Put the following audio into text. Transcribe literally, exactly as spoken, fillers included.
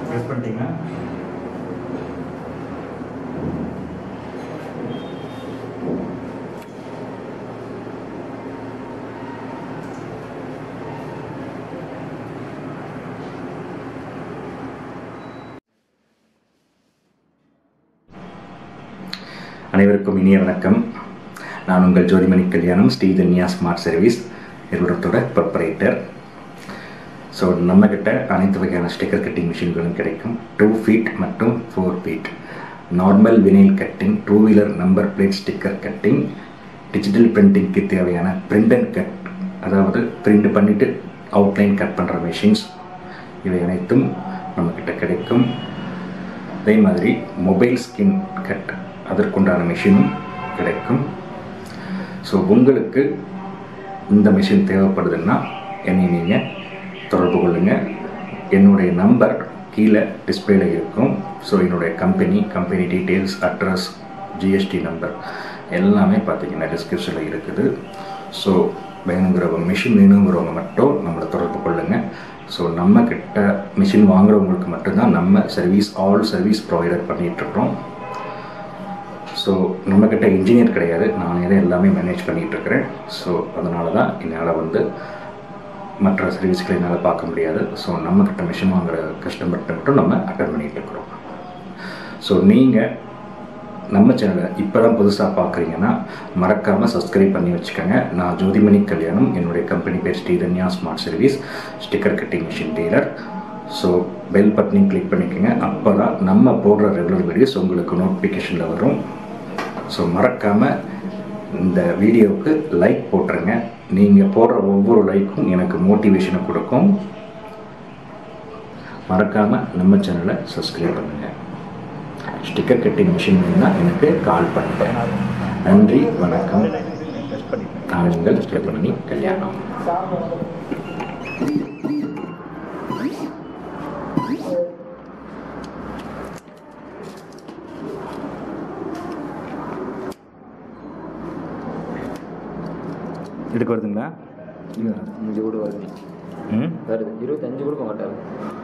Press பண்ணிட்டீங்கன்னா அனைவருக்கும் இனிய வணக்கம். நான் உங்கள் ஜோதிமணி கல்யாணம், ஸ்ரீதன்யா ஸ்மார்ட் சர்வீஸ் நிறுவனத்தோட ப்ரொப்ரைட்டர். ஸோ நம்மக்கிட்ட அனைத்து வகையான ஸ்டிக்கர் கட்டிங் மிஷின்களும் கிடைக்கும். டூ ஃபீட் மற்றும் four feet normal vinyl cutting, two wheeler number plate sticker cutting, digital பிரிண்டிங்க்கு தேவையான பிரிண்ட் அண்ட் கட், அதாவது பிரிண்ட் பண்ணிவிட்டு அவுட்லைன் கட் பண்ணுற மிஷின்ஸ், இவை அனைத்தும் நம்மக்கிட்ட கிடைக்கும். அதே மாதிரி மொபைல் ஸ்கின் கட், அதற்குண்டான மிஷினும் கிடைக்கும். ஸோ உங்களுக்கு இந்த மிஷின் தேவைப்படுதுன்னா என்னை நீங்கள் தொடர்பு கொள்ளுங்கள். என்னுடைய நம்பர் கீழே டிஸ்பிளேல இருக்கும். ஸோ என்னுடைய company company details, address, GST number எல்லாமே பார்த்தீங்கன்னா டிஸ்கிரிப்ஷனில் இருக்குது. ஸோ வேணுங்கிறவங்க, மிஷின் வேணுங்கிறவங்க மட்டும் நம்மளை தொடர்பு கொள்ளுங்கள். ஸோ நம்மக்கிட்ட மிஷின் வாங்குறவங்களுக்கு மட்டும்தான் நம்ம சர்வீஸ், ஆல் சர்வீஸ் ப்ரொவைடர் பண்ணிகிட்ருக்குறோம். ஸோ நம்மக்கிட்ட இன்ஜினியர் கிடையாது, நானே தான் எல்லாமே மேனேஜ் பண்ணிகிட்ருக்கிறேன். ஸோ அதனால தான் என்னால் வந்து மற்ற சர்வீஸ்களை என்னால் பார்க்க முடியாது. ஸோ நம்மக்கிட்ட மிஷின் வாங்குகிற கஸ்டமர்கிட்ட மட்டும் நம்ம அட்டன் பண்ணிகிட்ருக்குறோம். ஸோ நீங்கள் நம்ம சேனலை இப்போ தான் புதுசாக பார்க்குறீங்கன்னா மறக்காமல் சப்ஸ்கிரைப் பண்ணி வச்சுக்கோங்க. நான் ஜோதிமணி கல்யாணம், என்னுடைய கம்பெனி பேர் Sridhanya smart service, sticker cutting machine dealer. So bell பட்டனையும் கிளிக் பண்ணிக்கோங்க. அப்போ தான் நம்ம போடுற ரெகுலர் வீடியோஸ் உங்களுக்கு நோட்டிஃபிகேஷனில் வரும். ஸோ மறக்காமல் இந்த வீடியோவுக்கு லைக் போட்டுருங்க. நீங்கள் போடுற ஒவ்வொரு லைக்கும் எனக்கு மோட்டிவேஷனை கொடுக்கும். மறக்காமல் நம்ம சேனலை சப்ஸ்கிரைப் பண்ணுங்கள். ஸ்டிக்கர் கட்டிங் மிஷின் வேணுன்னா எனக்கு கால் பண்ணுங்கள். நன்றி, வணக்கம். நான் உங்கள் ஜோதிமணி கல்யாணம். எடுக்க வருதுங்களா? அஞ்சு கூட வருது. ம் வருது. இருபத்தஞ்சு கொடுக்க மாட்டாரு.